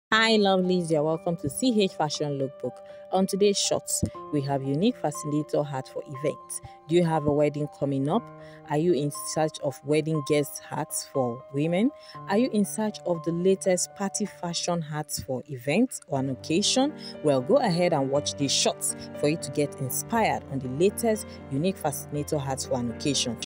Hi lovelies, you're welcome to CH Fashion Lookbook. On today's shots, we have unique Fascinator hat for events. Do you have a wedding coming up? Are you in search of wedding guest hats for women? Are you in search of the latest party fashion hats for events or an occasion? Well, go ahead and watch these shots for you to get inspired on the latest unique Fascinator hats for an occasion.